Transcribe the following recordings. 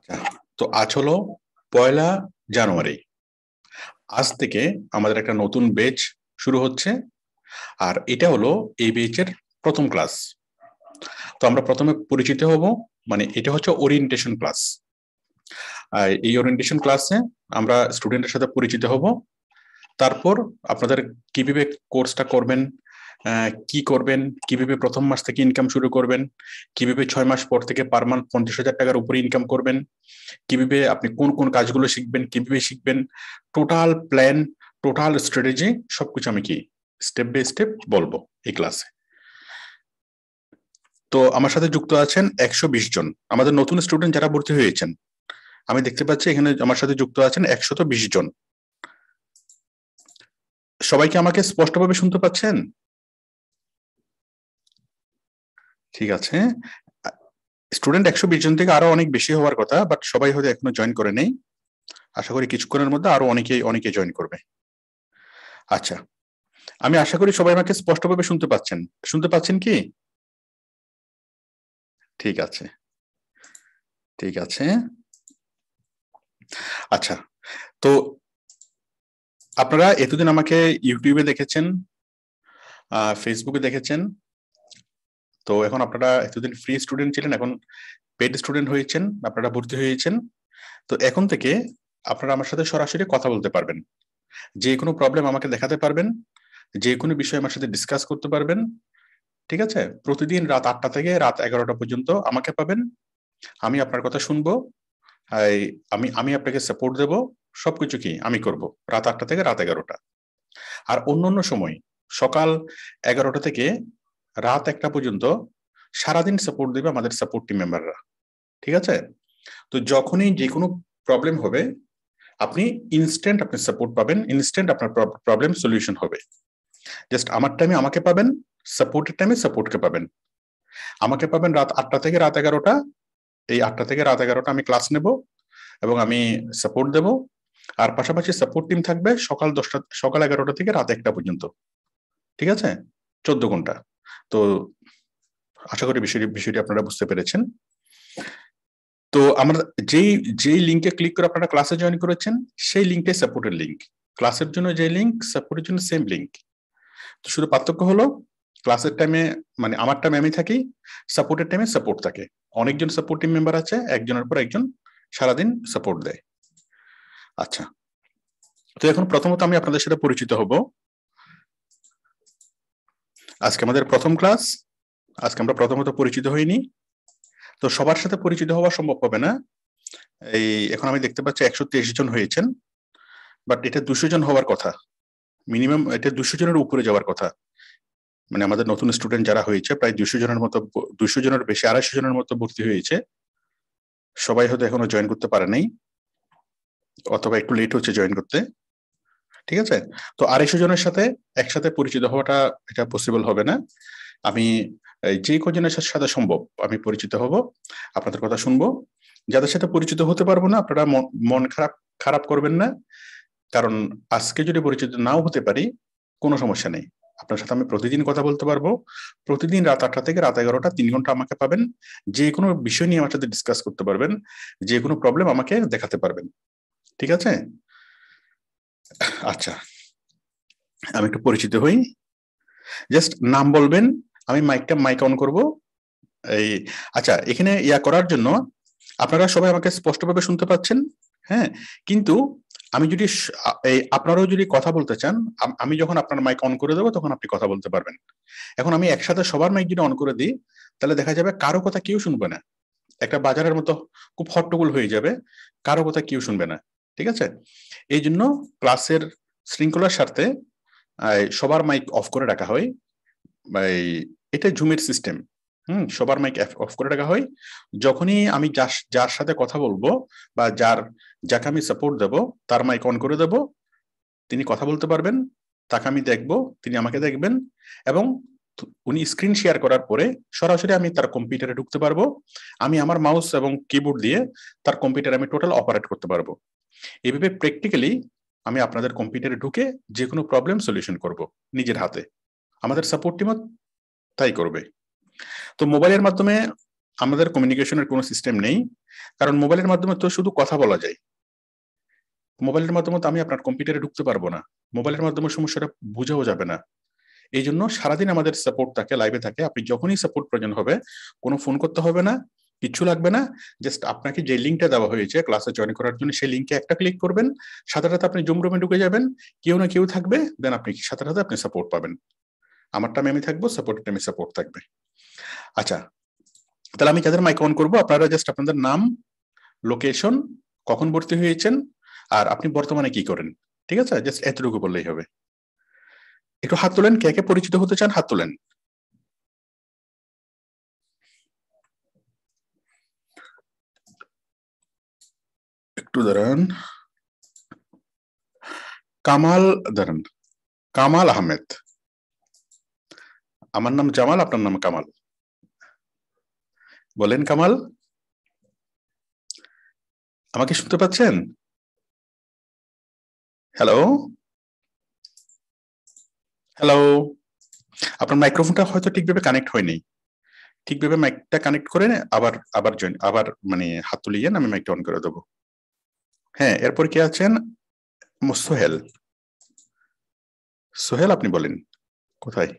তো আজ হলো 1 জানুয়ারি। আজ থেকে আমাদের একটা নতুন ব্যাচ শুরু হচ্ছে, আর এটা হলো এই ব্যাচের প্রথম ক্লাস। তো আমরা প্রথমে পরিচিত হব, মানে এটা হচ্ছে ওরিয়েন্টেশন ক্লাস। আর এই ওরিয়েন্টেশন ক্লাসে আমরা স্টুডেন্টের সাথে পরিচিত হব। তারপর আপনাদের কিভাবে কোর্সটা করবেন, কি করবেন, কিভাবে প্রথম মাস থেকে ইনকাম শুরু করবেন, কিভাবে 6 মাস পর থেকে পার মান্থ 50,000 টাকার উপরে ইনকাম করবেন, কিভাবে আপনি কোন কোন কাজগুলো শিখবেন, কিভাবে শিখবেন, টোটাল প্ল্যান, টোটাল স্ট্র্যাটেজি সবকিছু আমি কি স্টেপ বাই স্টেপ বলবো এই ক্লাসে। তো আমার সাথে যুক্ত আছেন 120 জন আমাদের নতুন স্টুডেন্ট যারা ভর্তি হয়েছেন। আমি দেখতে পাচ্ছি এখানে আমার সাথে যুক্ত আছেন 120 জন। সবাইকে আমাকে স্পষ্টভাবে শুনতে পাচ্ছেন? ঠিক আছে। স্টুডেন্ট 120 জন থেকে আরো অনেক বেশি হওয়ার কথা, বাট সবাই হয়তো এখনো জয়েন করে নেই। আশা করি কিছুক্ষণের মধ্যে আরো অনেকে জয়েন করবে। আচ্ছা, আমি আশা করি সবাই আমাকে স্পষ্টভাবে শুনতে পাচ্ছেন কি? ঠিক আছে, ঠিক আছে। আচ্ছা, তো আপনারা এতদিন আমাকে ইউটিউবে দেখেছেন, ফেসবুকে দেখেছেন। তো এখন আপনারা এতদিন ফ্রি স্টুডেন্ট ছিলেন, এখন পেড স্টুডেন্ট হয়েছেন, আপনারা ভর্তি হয়েছেন। তো এখন থেকে আপনারা আমার সাথে সরাসরি কথা বলতে পারবেন, যে কোনো প্রবলেম আমাকে দেখাতে পারবেন, যে কোনো বিষয় আমার সাথে ডিসকাস করতে পারবেন। ঠিক আছে? প্রতিদিন রাত 8টা থেকে রাত 11টা পর্যন্ত আমাকে পাবেন। আমি আপনার কথা শুনবো, আমি আমি আপনাকে সাপোর্ট দেব। সবকিছু কি আমি করব রাত 8টা থেকে রাত 11টা। আর অন্য সময় সকাল 11টা থেকে রাত 1টা পর্যন্ত সারাদিন সাপোর্ট দেবে আমাদের সাপোর্ট টিম মেম্বাররা। ঠিক আছে? তো যখনই যে কোনো প্রবলেম হবে, আপনি ইনস্ট্যান্ট আপনি সাপোর্ট পাবেন, ইনস্ট্যান্ট আপনার প্রবলেম সলিউশন হবে। জাস্ট আমার টাইমে আমাকে পাবেন, সাপোর্টের টাইমে সাপোর্টকে পাবেন। আমাকে পাবেন রাত 8টা থেকে রাত 11টা। এই 8টা থেকে রাত 11টা আমি ক্লাস নেব এবং আমি সাপোর্ট দেব। আর পাশাপাশি সাপোর্ট টিম থাকবে সকাল 11টা থেকে রাত 1টা পর্যন্ত। ঠিক আছে? 14 ঘন্টা। তো আশা করি বিষয়টি আপনারা বুঝতে পেরেছেন। তো আমরা যেই যেই লিঙ্কে ক্লিক করে আপনারা ক্লাসে জয়েন করেছেন, সেই লিঙ্কটাই সাপোর্টের লিঙ্ক। ক্লাসের জন্য যে লিঙ্ক, সাপোর্টের জন্য সেম লিঙ্ক। তো শুধু পার্থক্য হলো ক্লাসের টাইমে মানে আমার টাইমে আমি থাকি, সাপোর্টের টাইমে সাপোর্ট থাকে। অনেকজন সাপোর্ট টিম মেম্বার আছে, একজনের পর একজন সারাদিন সাপোর্ট দেয়। আচ্ছা, তো এখন প্রথমত আমি আপনাদের সাথে পরিচিত হব। আজকে আমাদের প্রথম ক্লাস, আজকে আমরা প্রথমত পরিচিত হইনি। তো সবার সাথে পরিচিত হওয়া সম্ভব হবে না। এই এখন আমি দেখতে পাচ্ছি 123 জন হয়েছেন, বাট এটা 200 জন হওয়ার কথা। মিনিমাম এটা 200 জনের উপরে যাওয়ার কথা। মানে আমাদের নতুন স্টুডেন্ট যারা হয়েছে প্রায় 200 জনের মতো, 200 জনের বেশি, 250 জনের মতো ভর্তি হয়েছে। সবাই হয়তো এখনো জয়েন করতে পারে নাই, অথবা একটু লেট হচ্ছে জয়েন করতে। ঠিক আছে? তো 250 জনের সাথে একসাথে পরিচিত হওয়াটা এটা পসিবল হবে না। আমি যে কজনের সাথে সম্ভব আমি পরিচিত হব, আপনাদের কথা শুনবো। যাদের সাথে পরিচিত হতে পারবো না, আপনারা মন খারাপ করবেন না, কারণ আজকে যদি পরিচিত নাও হতে পারি কোনো সমস্যা নেই। আপনার সাথে আমি প্রতিদিন কথা বলতে পারবো। প্রতিদিন রাত 8টা থেকে রাত 11টা 3 ঘন্টা আমাকে পাবেন। যে কোনো বিষয় নিয়ে আমার সাথে ডিসকাস করতে পারবেন, যে কোনো প্রবলেম আমাকে দেখাতে পারবেন। ঠিক আছে? আচ্ছা, আমি একটু পরিচিত হই। জাস্ট নাম বলবেন, আমি মাইক অন করব। এই আচ্ছা, এখানে করার জন্য আপনারা সবাই আমাকে স্পষ্টভাবে শুনতে পাচ্ছেন? হ্যাঁ, কিন্তু আমি যদি আপনারাও যদি কথা বলতে চান, আমি যখন আপনার মাইক অন করে দেবো তখন আপনি কথা বলতে পারবেন। এখন আমি একসাথে সবার মাইক যদি অন করে দিই, তাহলে দেখা যাবে কারো কথা কেউ শুনবে না। একটা বাজারের মতো খুব হট্টগোল হয়ে যাবে, কারো কথা কেউ শুনবে না। ঠিক আছে? এই জন্য ক্লাসের শৃঙ্খলার স্বার্থে সবার মাইক অফ করে রাখা হয়। এটা জুমের সিস্টেম। সবার মাইক অফ করে রাখা হয়। যখনই আমি যার সাথে কথা বলবো বা যাকে আমি সাপোর্ট দেব, তার মাইক অন করে দেব। তিনি কথা বলতে পারবেন, তাকে আমি দেখবো, তিনি আমাকে দেখবেন, এবং উনি স্ক্রিন শেয়ার করার পরে সরাসরি আমি তার কম্পিউটারে ঢুকতে পারবো। আমি আমার মাউস এবং কিবোর্ড দিয়ে তার কম্পিউটারে আমি টোটাল অপারেট করতে পারবো। এইভাবে প্র্যাকটিক্যালি আমি আপনাদের কম্পিউটারে ঢুকে যে কোনো প্রবলেম সলিউশন করব নিজের হাতে। আমাদের সাপোর্ট টিমও তাই করবে। তো মোবাইলের মাধ্যমে আমাদের কমিউনিকেশনের কোনো সিস্টেম নেই, কারণ মোবাইলের মাধ্যমে তো শুধু কথা বলা যায়। মোবাইলের মাধ্যমে তো আমি আপনার কম্পিউটারে ঢুকতে পারবো না, মোবাইলের মাধ্যমে সমস্যাটা বোঝাও যাবে না। এই জন্য সারাদিন আমাদের সাপোর্ট থাকে, লাইভে থাকে। আপনি যখনই সাপোর্ট প্রয়োজন হবে, কোনো ফোন করতে হবে না, কিচ্ছু লাগবে না। জাস্ট আপনাকে যে লিঙ্কটা দেওয়া হয়েছে ক্লাসে জয়েন করার জন্য, সেই লিঙ্কে একটা ক্লিক করবেন, সাথে সাথে আপনি জুম রুমে ঢুকে যাবেন, কেউ না কেউ থাকবে, দেন আপনি সাথে সাথে আপনি সাপোর্ট পাবেন। আমার টাইমে আমি থাকবো, সাপোর্টের টাইমে সাপোর্ট থাকবে। আচ্ছা, তাহলে আমি যাদের মাইক অন করবো, আপনারা জাস্ট আপনাদের নাম, লোকেশন, কখন ভর্তি হয়েছেন, আর আপনি বর্তমানে কি করেন, ঠিক আছে? জাস্ট এতটুকু বললেই হবে। একটু হাত তোলেন, কে কে পরিচিত হতে চান, হাত তোলেন। একটু দাঁড়ান, কামাল, দাঁড়ান, কামাল আহমেদ। আমার নাম জামাল, আপনার নাম কামাল। বলেন কামাল, আমাকে শুনতে পাচ্ছেন? Hello, hello. আপনার মাইক্রোফোনটা হয়তো ঠিকভাবে কানেক্ট হয়নি, ঠিকভাবে মাইকটা কানেক্ট করে আবার আবার জয়েন, আবার মানে হাত তুলিয়ে আমি মাইকটা অন করে দেবো। হ্যাঁ, এরপর কে আছেন? সোহেল। সোহেল, আপনি বলেন কোথায়?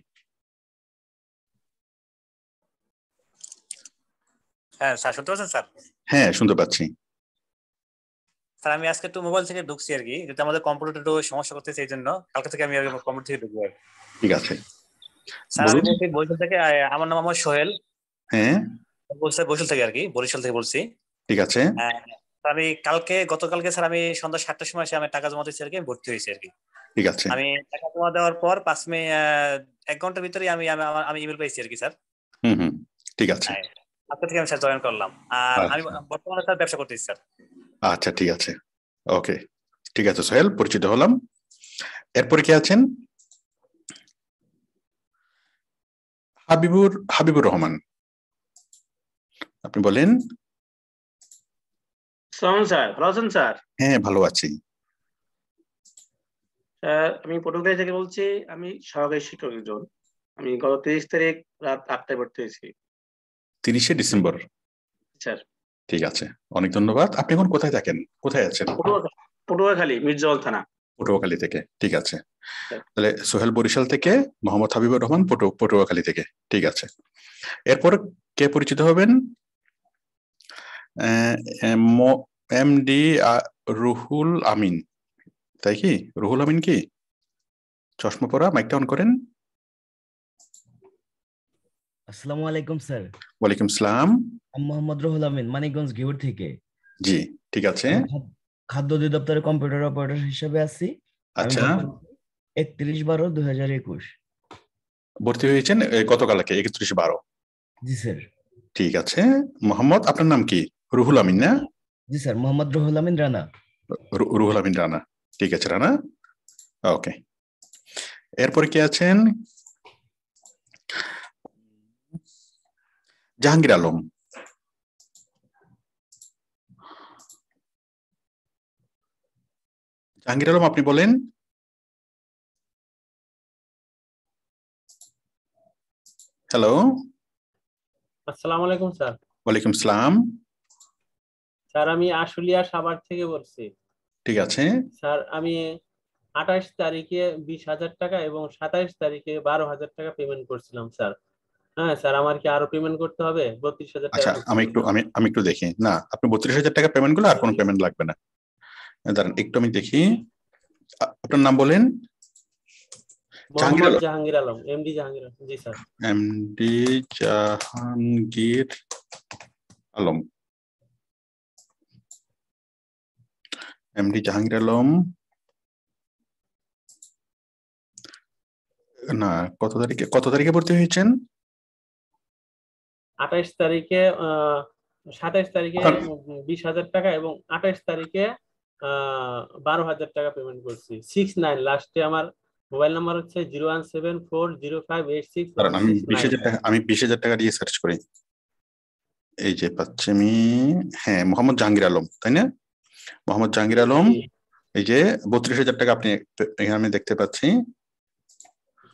হ্যাঁ স্যার, শুনতে পাচ্ছেন স্যার? হ্যাঁ, শুনতে পাচ্ছি। স্যার আমি আজকে একটু মোবাইল থেকে ঢুকছি আর কি, যেটা আমাদের কম্পিউটার একটু সমস্যা করতেছে, এই জন্য কালকে থেকে আমি কম্পিউটার থেকে ঢুকবো আর কি। ঠিক আছে, স্যার আমি বলুন। বলছি বরিশাল থেকে, আমার নাম আমার সোহেল। হ্যাঁ, বরিশাল থেকে আর কি, বরিশাল থেকে বলছি। ঠিক আছে, তো আমি গতকালকে স্যার আমি সন্ধ্যা 7টার সময় এসে আমি টাকা জমা দিয়েছি আর কি, আমি ভর্তি হয়েছি আর কি। ঠিক আছে। আমি টাকা জমা দেওয়ার পর 5 মিনিট 1 ঘন্টার ভিতরে আমি ইমেল পেয়েছি আর কি স্যার। হুম হুম, ঠিক আছে। হ্যাঁ, আজকে থেকে আমি স্যার জয়েন করলাম। আর আমি আচ্ছা বর্তমানে স্যার ব্যবসা করতেছি স্যার। আচ্ছা, ঠিক আছে, ওকে, ঠিক আছে সোহেল, পরিচিত হলাম। এরপরে কে আছেন? হাবিবুর রহমান, আপনি বলেন। সালাম স্যার, ভালো আছেন স্যার? হ্যাঁ, ভালো আছি। স্যার আমি পটুয়াখালী থেকে বলছি। আমি সহকারী শিক্ষক একজন। আমি গত 23 তারিখ রাত 8টায় ভর্তি হয়েছি 30শে ডিসেম্বর। স্যার। ঠিক আছে, অনেক ধন্যবাদ। আপনি এখন কোথায় থাকেন, কোথায় আছেন? পটুয়াখালী মির্জাওয়াল থানা। পটুয়াখালী থেকে, ঠিক আছে। স্যার। তাহলে সোহেল বরিশাল থেকে, মোহাম্মদ হাবিবুর রহমান পটুয়াখালী থেকে, ঠিক আছে। এরপর কে পরিচিত হবেন? এমডি রুহুল আমিন, তাই কি? রুহুল আমিন কি? চশমা পরা, মাইকটা অন করেন। আসসালামু আলাইকুম স্যার। ওয়ালাইকুম সালাম। আমি মোহাম্মদ রুহুল আমিন, মানিকগঞ্জ ঘিউর থেকে। জি, ঠিক আছে। আমি খাদ্য অধিদপ্তরের কম্পিউটার অপারেটর হিসেবে আছি। আমি আচ্ছা, 31/12/2021 ভর্তি হয়েছেন গতকালকে 31/12। জি স্যার। ঠিক আছে। মোহাম্মদ, আপনার নাম কি? রুহুল আমিন না? জি স্যার, মোহাম্মদ রুহুল আমিন রানা। রুহুল আমিন রানা, ঠিক আছে রানা, ওকে। এরপরে কে আছেন? জাহাঙ্গীর আলম। জাহাঙ্গীর আলম, আপনি বলেন। হ্যালো, আসসালামু আলাইকুম স্যার। ওয়ালাইকুম সালাম। স্যার আমি আশুলিয়া সাভার থেকে বলছি। ঠিক আছে। স্যার আমি 28 তারিখে 20,000 টাকা এবং 27 তারিখে 12,000 টাকা পেমেন্ট করছিলাম স্যার। হ্যাঁ স্যার, আমার কি আরো পেমেন্ট করতে হবে? 32,000 টাকা আচ্ছা, আমি করছিলাম। একটু আমি একটু দেখি। না, আপনি 32,000 টাকা পেমেন্ট করলে আর কোনো পেমেন্ট লাগবে না। দাঁড়ান একটু আমি দেখি। আপনার নাম বলেন। মোহাম্মদ জাহাঙ্গীর আলম, এমডি জাহাঙ্গীর আলম। জি sir. MD Jahangir Alam, MD Jahangir Alam. না, কত তারিখে ভর্তি হয়েছেন? 28 তারিখে 27 তারিখে 20,000 টাকা এবং 28 তারিখে 12,000 টাকা পেমেন্ট করছি। 69 লাস্টে আমার মোবাইল নাম্বার হচ্ছে 01740586169। কারণ আমি 20,000 টাকা দিয়ে সার্চ করি, এই যে পাচ্ছি আমি। হ্যাঁ, মোহাম্মদ জাহাঙ্গীর আলম, তাই না? মোহাম্মদ জাহাঙ্গীর আলম, এই যে 32,000 টাকা আপনি এখানে আমি দেখতে পাচ্ছি।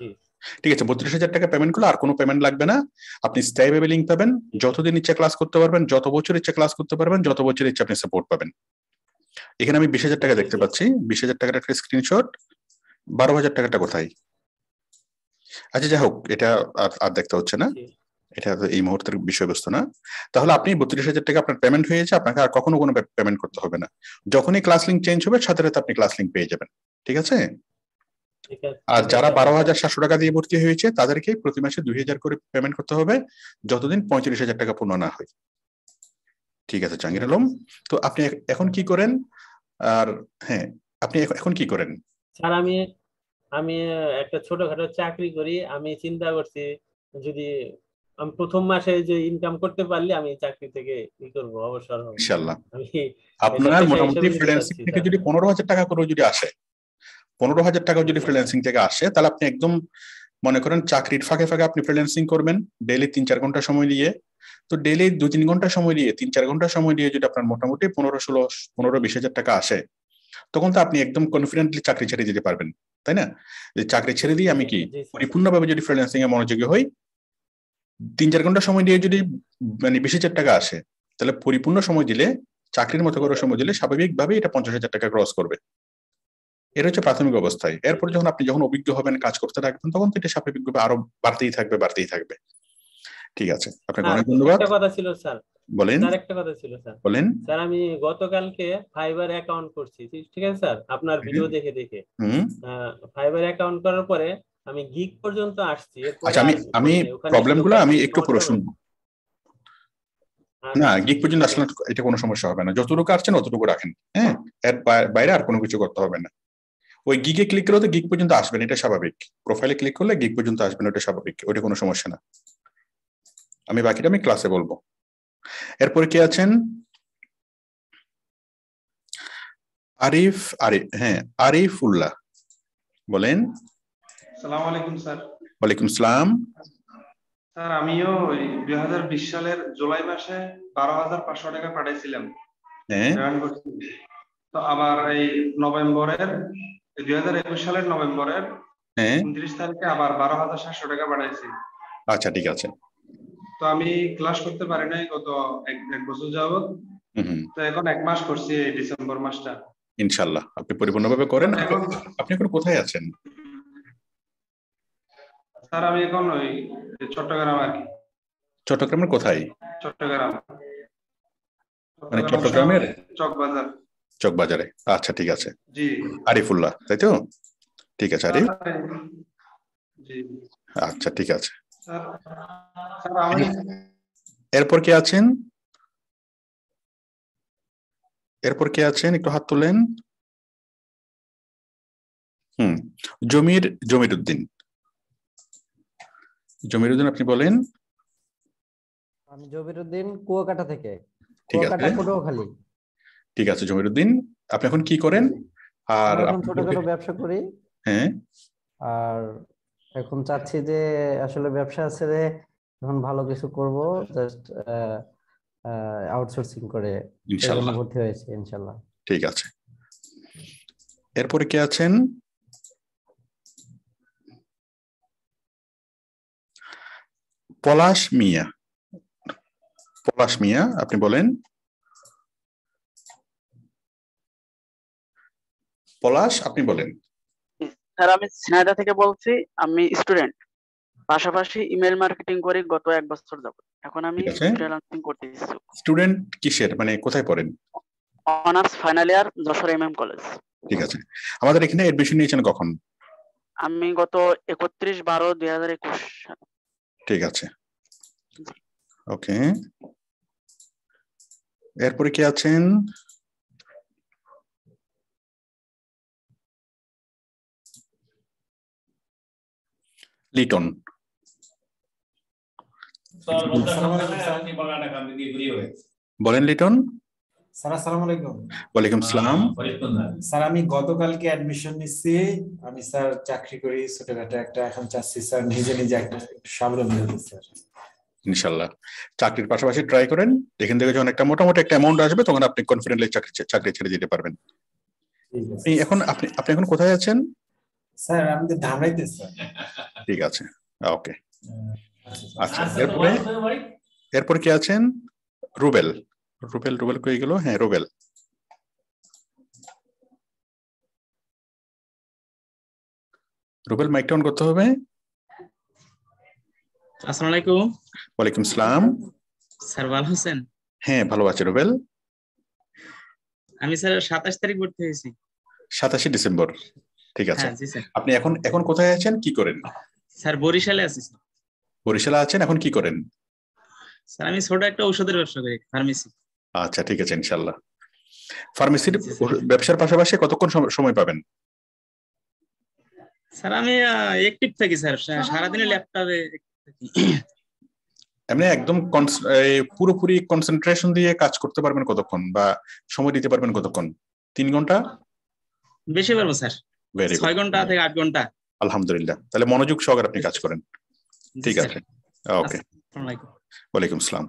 ঠিক আছে, 32,000 টাকা পেমেন্ট করলে আর কোনো পেমেন্ট লাগবে না। আপনি স্টেবল লিঙ্ক পাবেন, যতদিন ইচ্ছা ক্লাস করতে পারবেন, যত বছর ইচ্ছা ক্লাস করতে পারবেন, যত বছর ইচ্ছা আপনি সাপোর্ট পাবেন। এখানে আমি 20,000 টাকা দেখতে পাচ্ছি, 20,000 টাকার একটা স্ক্রিনশট। 12,000 টাকাটা কোথায়? আচ্ছা যাই হোক, এটা আর দেখতে হচ্ছে না, এটা এই মুহূর্তের বিষয়বস্তু না। তাহলে আপনি 32,000 টাকা আপনার পেমেন্ট হয়েছে, আপনাকে আর কখনো কোনো পেমেন্ট করতে হবে না। যখনই ক্লাস লিঙ্ক চেঞ্জ হবে সাথে সাথে আপনি ক্লাস লিঙ্ক পেয়ে যাবেন। ঠিক আছে? আর যারা 12,700 টাকা দিয়ে ভর্তি হয়েছে তাদেরকে প্রতি মাসে 2,000 করে পেমেন্ট করতে হবে যতদিন 35,000 টাকা পূর্ণ না হয়। ঠিক আছে জাহাঙ্গীর আলম, তো আপনি এখন কি করেন? আর হ্যাঁ, আপনি এখন কি করেন? স্যার আমি একটা ছোটখাটো চাকরি করি। আমি চিন্তা করছি যদি আমি প্রথম মাসে যে ইনকাম করতে পারলে আমি চাকরি থেকে কি করব, অবসর হব ইনশাআল্লাহ। আমি আপনার মোটামুটি ফ্রিল্যান্সিং থেকে যদি 15,000 টাকা করে যদি আসে, 15,000 টাকা যদি ফ্রিল্যান্সিং থেকে আসে, তাহলে আপনি একদম মনে করেন চাকরির ফাঁকে ফাঁকে আপনি ফ্রিল্যান্সিং করবেন ডেইলি 3-4 ঘন্টা সময় দিয়ে। তো ডেইলি 2-3 ঘন্টা সময় দিয়ে, 3-4 ঘন্টা সময় দিয়ে যদি আপনার মোটামুটি 15-20,000 টাকা আসে, তখন তো আপনি একদম কনফিডেন্টলি চাকরি ছেড়ে দিতে পারবেন, তাই না? যে চাকরি ছেড়ে দিয়ে আমি কি পরিপূর্ণভাবে যদি ফ্রিল্যান্সিং এ মনোযোগী হই, 3-4 ঘন্টা সময় দিয়ে যদি মানে 20,000 টাকা আসে, তাহলে পরিপূর্ণ সময় দিলে, চাকরির মতো করে সময় দিলে স্বাভাবিকভাবে এটা 50,000 টাকা ক্রস করবে। এর হচ্ছে প্রাথমিক অবস্থায়। এরপর যখন অভিজ্ঞ হবেন, কাজ করতে থাকবেন, তখন তো এটা স্বাভাবিকভাবে আরো বাড়তেই থাকবে। ঠিক আছে, আপনাকে অনেক ধন্যবাদ। একটা কথা ছিল স্যার, বলেন। স্যার একটা কথা ছিল স্যার, বলেন। স্যার আমি গতকালকে ফাইবার অ্যাকাউন্ট করছি, ঠিক আছে স্যার, আপনার ভিডিও দেখে ফাইবার অ্যাকাউন্ট করার পরে আমি গিগ পর্যন্ত আসছি। আচ্ছা, আমি প্রবলেমগুলো আমি একটু পরে শুনবো। না, গিগ পর্যন্ত আসলে এটা কোনো সমস্যা হবে না, যতটুকু আসছেন অতটুকু রাখেন। হ্যাঁ, এর বাইরে আর কোনো কিছু করতে হবে না। ওই গিগে ক্লিক করলে তো গিগ পর্যন্ত আসবেন, এটা স্বাভাবিক। প্রোফাইলে ক্লিক করলে গিগ পর্যন্ত আসবেন, ওটা স্বাভাবিক, ওটা কোনো সমস্যা না। আমি বাকিটা আমি ক্লাসে বলবো। এরপরে কে আছেন? আরিফুল্লাহ, বলেন। আসসালামু আলাইকুম স্যার। ওয়ালাইকুম সালাম। স্যার আমিও 2020 সালের জুলাই মাসে 12,500 টাকা পাঠাইছিলাম। হ্যাঁ। তো আবার এই 2021 সালের নভেম্বরের 29 তারিখে আবার 12,700 টাকা পাঠাইছি। আচ্ছা ঠিক আছে। তো আমি ক্লাস করতে পারি নাই গত এক বছর যাবত। তো এখন 1 মাস করছি, এই ডিসেম্বর মাসটা। ইনশাআল্লাহ আপনি পরিপূর্ণভাবে করেন। আপনি এখন কোথায় আছেন? স্যার আমি এখন ওই চট্টগ্রাম আর কি। চট্টগ্রামের কোথায়? চট্টগ্রাম মানে চট্টগ্রামের চকবাজারে। আচ্ছা ঠিক আছে। জি। আরিফুল্লাহ, তাই তো? ঠিক আছে আরিফ। জি। আচ্ছা ঠিক আছে। স্যার আমি এরপর কে আছেন? একটু হাত তোলেন। জমিরুদ্দিন, আপনি বলেন। আমি জমিরুদ্দিন কুয়াকাটা থেকে। ঠিক আছে, পটুয়াখালী। ঠিক আছে জমিরুদ্দিন, আপনি এখন কি করেন? আর এখন ছোটখাটো ব্যবসা করি। হ্যাঁ। আর এখন চাচ্ছি যে আসলে ব্যবসা আছে, এখন ভালো কিছু করব, জাস্ট আউটসোর্সিং করে ইনশাআল্লাহ ভর্তি হয়েছে ইনশাআল্লাহ। ঠিক আছে। এরপরে কে আছেন? পলাশ মিয়া, আপনি বলেন। পলাশ, আপনি বলেন। স্যার আমি সিনাইদা থেকে বলছি, আমি স্টুডেন্ট, পাশাপাশি ইমেল মার্কেটিং করি গত 1 বছর যাবত। এখন আমি ফ্রিল্যান্সিং করতেছি। স্টুডেন্ট কিসের, মানে কোথায় পড়েন? Honours final year, Jessore MM college. ঠিক আছে। আমাদের এখানে অ্যাডমিশন নিয়েছেন কখন? আমি গত 31/12/2021 সালে। ঠিক আছে, ওকে। এরপরে কে আছেন? লিটন, বলেন লিটন। স্যার আসসালামু আলাইকুম। ওয়ালাইকুম সালাম। স্যার আমি গতকালকে অ্যাডমিশন নিচ্ছি। আমি স্যার চাকরি করি ছোটখাটো একটা, এখন চাচ্ছি স্যার নিজে একটা স্বাবলম্বী হতে স্যার। ইনশাআল্লাহ চাকরির পাশাপাশি ট্রাই করেন, এখান থেকে যখন একটা মোটামুটি একটা অ্যামাউন্ট আসবে তখন আপনি কনফিডেন্টলি চাকরি ছেড়ে দিতে পারবেন। আপনি এখন কোথায় আছেন? স্যার আমি তো ধামরাইতেছি। ঠিক আছে, ওকে। আচ্ছা, এরপরে কে আছেন? রুবেল। রুবেল কই গেল? হ্যাঁ, রুবেল। রুবেল মাইকটা অন করতে হবে। আসসালামু আলাইকুম। ওয়ালাইকুম সালাম। স্যার ভালো আছেন? হ্যাঁ, ভালো আছে রুবেল। আমি স্যার 27 তারিখ ভর্তি হয়েছি। 27 ডিসেম্বর। ঠিক আছে। হ্যাঁ জি স্যার। আপনি এখন কোথায় আছেন, কি করেন? স্যার বরিশালে আছি স্যার। বরিশালে আছেন, এখন কি করেন? স্যার আমি ছোট একটা ঔষধের ব্যবসা করি, ফার্মেসি। আচ্ছা, ঠিক আছে, ইনশাআল্লাহ। ফার্মেসির ব্যবসার পাশাপাশি কতক্ষণ সময় পাবেন? স্যার আমি অ্যাক্টিভ থাকি স্যার, সারাদিনে ল্যাপটপে। এমনি একদম পুরোপুরি কনসেন্ট্রেশন দিয়ে কাজ করতে পারবেন কতক্ষণ, বা সময় দিতে পারবেন কতক্ষণ? 3 ঘন্টা? বেশি পারবো স্যার, 6 ঘন্টা থেকে 8 ঘন্টা। আলহামদুলিল্লাহ, তাহলে মনোযোগ সহকারে আপনি কাজ করেন। ঠিক আছে, ওকে। ওয়ালাইকুম আসসালাম।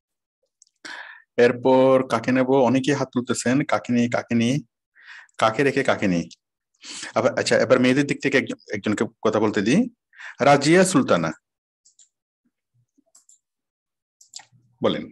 এরপর কাকে নেব? অনেকেই হাত তুলতেছেন। কাকে নিয়ে কাকে নিয়ে? আচ্ছা, এবার মেয়েদের দিক থেকে একজনকে কথা বলতে দিই। রাজিয়া সুলতানা, বলেন।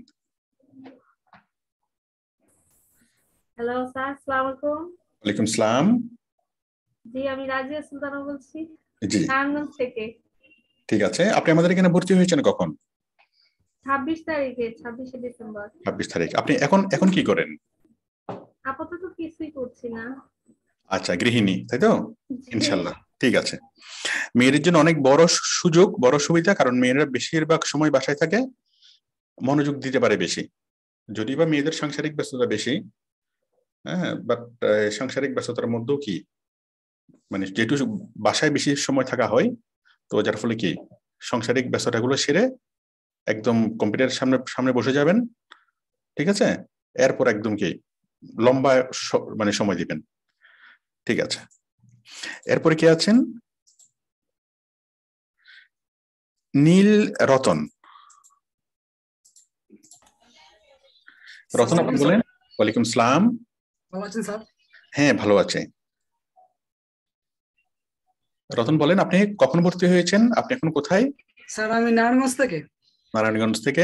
হ্যালো স্যার, আসসালামু আলাইকুম। ওয়ালাইকুম সালাম। জি, আমি রাজিয়া সুলতানা বলছি, জি, নারায়ণগঞ্জ থেকে। ঠিক আছে। আপনি আমাদের এখানে ভর্তি হয়েছেন কখন? 26 তারিখে, 26শে ডিসেম্বর। 26 তারিখ। আপনি এখন কি করেন? আপাতত কিছুই করছি না। আচ্ছা, গৃহিণী, তাই তো? ইনশাল্লাহ, ঠিক আছে। মেয়েদের জন্য অনেক বড় সুযোগ, বড় সুবিধা, কারণ মেয়েরা বেশিরভাগ সময় বাসায় থাকে, মনোযোগ দিতে পারে বেশি। যদি বা মেয়েদের সাংসারিক ব্যস্ততা বেশি, হ্যাঁ, বাট সাংসারিক ব্যস্ততার মধ্যেও কি, মানে যেটু বাসায় বেশি সময় থাকা হয়, তো যার ফলে কি সাংসারিক ব্যস্ততাগুলো সেরে একদম কম্পিউটারের সামনে বসে যাবেন, ঠিক আছে? এরপর একদম কি লম্বা মানে সময় দিবেন, ঠিক আছে? এরপরে কে আছেন? নীল রতন। রতন, আপনি বলেন। ওয়ালাইকুম সালাম। ভালো আছেন স্যার? হ্যাঁ, ভালো আছে। রতন বলেন, আপনি কখন ভর্তি হয়েছেন? আপনি এখন কোথায়? স্যার আমি নারায়ণগঞ্জ থেকে। নারায়ণগঞ্জ থেকে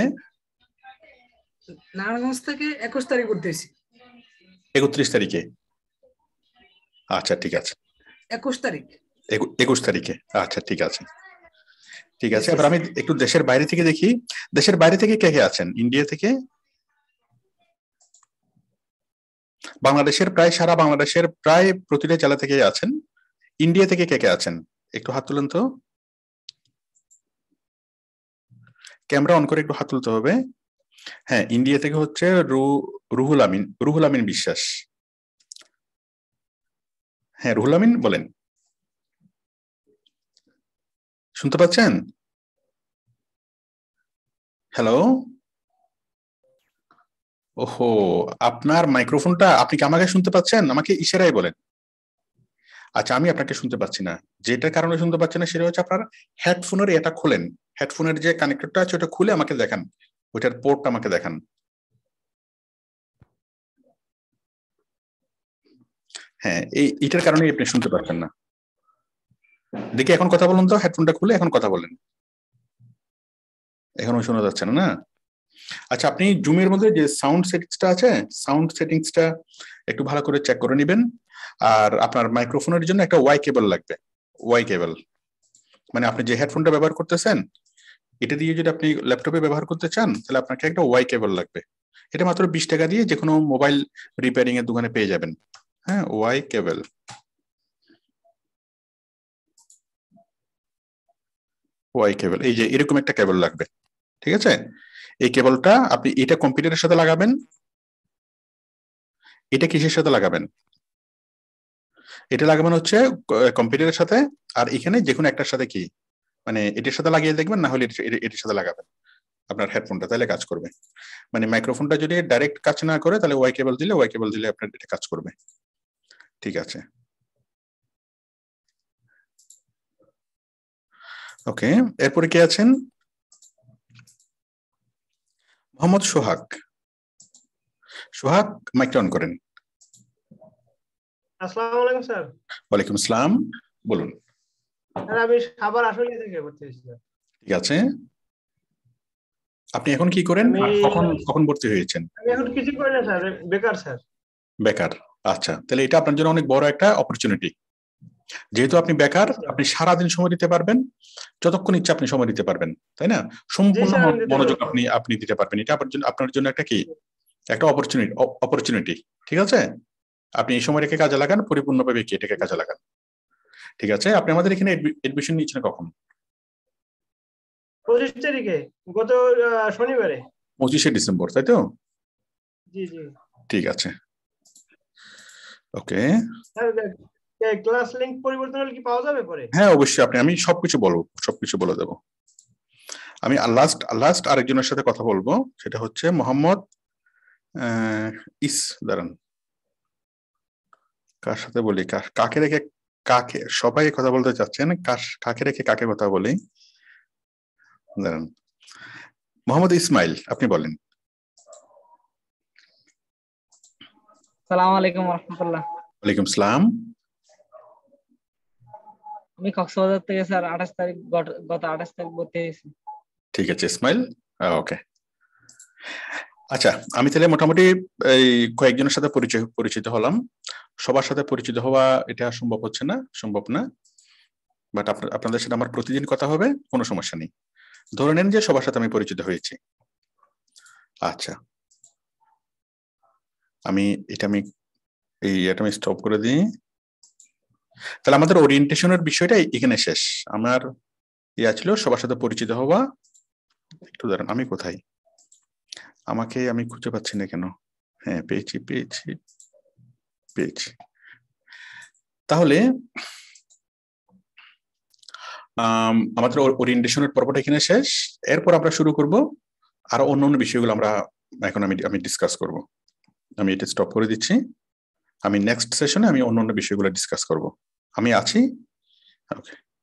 21 তারিখ ভর্তি হয়েছি। 31 তারিখে? আচ্ছা, ঠিক আছে। 21 তারিখ। 21 তারিখে, আচ্ছা, ঠিক আছে, ঠিক আছে। এবার আমি একটু দেশের বাইরে থেকে দেখি। দেশের বাইরে থেকে কে কে আছেন? ইন্ডিয়া থেকে, বাংলাদেশের প্রায় সারা বাংলাদেশের প্রায় প্রতিটা জেলা থেকে আছেন। ইন্ডিয়া থেকে কে কে আছেন? একটু হাত তুলেন তো। ক্যামেরা অন করে একটু হাত তুলতে হবে। হ্যাঁ, ইন্ডিয়া থেকে হচ্ছে রুহুল আমিন বিশ্বাস। হ্যাঁ, রুহুল আমিন বলেন। শুনতে পাচ্ছেন? হ্যালো। ওহো, আপনার মাইক্রোফোনটা, আপনি কি আমাকে শুনতে পাচ্ছেন? আমাকে ইশারায় বলেন। আচ্ছা, আমি আপনাকে শুনতে পাচ্ছি না। যেটার কারণে শুনতে পাচ্ছি না সেটা হচ্ছে আপনার হেডফোনের এটা খুলেন। হেডফোনের যে কানেক্টরটা আছে ওটা খুলে আমাকে দেখান, ওইটার পোর্টটা আমাকে দেখান। হ্যাঁ, এইটার কারণে আপনি শুনতে পাচ্ছেন না। দেখি এখন কথা বলুন তো, হেডফোনটা খুলে এখন কথা বলেন। এখনো শোনা যাচ্ছে না? আচ্ছা, আপনি জুমের মধ্যে যে সাউন্ড সেটিংসটা আছে, সাউন্ড সেটিংসটা একটু ভালো করে চেক করে নেবেন। আর আপনার মাইক্রোফোনের জন্য একটা ওয়াই কেবল লাগবে। ওয়াই কেবল মানে আপনি যে হেডফোনটা ব্যবহার করতেছেন, এটা দিয়ে যদি আপনি ল্যাপটপে ব্যবহার করতে চান, তাহলে আপনাকে একটা ওয়াই কেবল লাগবে। এটা মাত্র 20 টাকা দিয়ে যে কোনো মোবাইল রিপেয়ারিং এর দোকানে পেয়ে যাবেন। হ্যাঁ, ওয়াই কেবল। ওয়াই কেবল, এই যে এরকম একটা কেবল লাগবে, ঠিক আছে? এই কেবলটা আপনি এটা কম্পিউটারের সাথে লাগাবেন। এটা কিসের সাথে লাগাবেন? এটা লাগাবেন হচ্ছে কম্পিউটারের সাথে। আর এখানে যে কোনো একটার সাথে কি, মানে এটার সাথে লাগিয়ে দেখবেন, না হলে এটার সাথে লাগাবেন আপনার হেডফোনটা, তাহলে কাজ করবে। মানে মাইক্রোফোনটা যদি ডাইরেক্ট কাজ না করে, তাহলে ওয়াই কেবল দিলে আপনার এটা কাজ করবে, ঠিক আছে? ওকে, এরপরে কে আছেন? মোহাম্মদ সোহাগ। সোহাগ, মাইকটা অন করেন। আসসালামু আলাইকুম স্যার। ওয়ালাইকুম আসসালাম। বলুন। স্যার আমি সাভার আশুলিয়া থেকে ভর্তি হয়েছি স্যার। ঠিক আছে, আপনি এখন কি করেন আর কখন কখন ভর্তি হয়েছেন? আমি এখন কিছু করি না স্যার, বেকার স্যার। বেকার, আচ্ছা, তাহলে এটা আপনার জন্য অনেক বড় একটা অপরচুনিটি। যেহেতু আপনি বেকার, আপনি সারাদিন সময় দিতে পারবেন, যতক্ষণ ইচ্ছা আপনি সময় দিতে পারবেন, তাই না? সম্পূর্ণ মনোযোগ আপনি দিতে পারবেন। এটা আপনার জন্য একটা কি, একটা অপরচুনিটি। ঠিক আছে, আপনি এই সময় রেখে কাজে লাগান, পরিপূর্ণভাবে কি এটাকে কাজে লাগান। ঠিক আছে, আপনি আমাদের এখানে এডমিশন নিচ্ছেন কখন? 25 তারিখে, গত শনিবারে। 25শে ডিসেম্বর, তাই তো? জি জি। ঠিক আছে, ওকে। ক্লাস লিংক পরিবর্তন হলে কি পাওয়া যাবে পরে? হ্যাঁ অবশ্যই, আমি সবকিছু বলে দেবো। আমি লাস্ট আরেকজনের সাথে কথা বলবো, সেটা হচ্ছে মোহাম্মদ দাঁড়ান, কার সাথে বলি, কাকে রেখে কাকে, সবাই কথা বলতে চাচ্ছেন, কাকে রেখে কাকে কথা বলি, দাঁড়ান। মোহাম্মদ ইসমাইল, আপনি বলেন। আসসালামু আলাইকুম ওয়া রাহমাতুল্লাহ। ওয়ালাইকুম সালাম। আমি কক্সবাজার থেকে স্যার 28 তারিখ, গত 28 তারিখ ভর্তি হয়েছি। ঠিক আছে ইসমাইল, ওকে। আচ্ছা, আমি তাহলে মোটামুটি এই কয়েকজনের সাথে পরিচিত হলাম। সবার সাথে পরিচিত হওয়া এটা সম্ভব না, বাট আপনাদের সাথে আমার প্রতিদিন কথা হবে, কোনো সমস্যা নেই। ধরে নেন যে সবার সাথে আমি পরিচিত হয়েছি। আচ্ছা, আমি স্টপ করে দিই। তাহলে আমাদের ওরিয়েন্টেশনের বিষয়টা এখানে শেষ। আমার ছিল সবার সাথে পরিচিত হওয়া। একটু দাঁড়ান, আমি কোথায়, আমি খুঁজে পাচ্ছি না কেন। হ্যাঁ, পেয়েছি। তাহলে আমাদের ওরিয়েন্টেশনের পর্বটা এখানে শেষ। এরপর আমরা শুরু করব আরো অন্যান্য বিষয়গুলো আমি ডিসকাস করব। আমি এটা স্টপ করে দিচ্ছি। আমি নেক্সট সেশনে অন্যান্য বিষয়গুলো ডিসকাস করব। আমি আছি, ওকে।